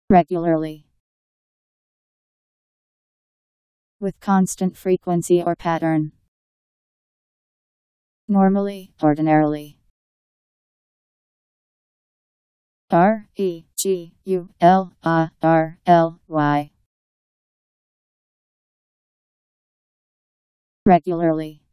Regularly. With constant frequency or pattern. Normally, ordinarily. Regularly. Regularly.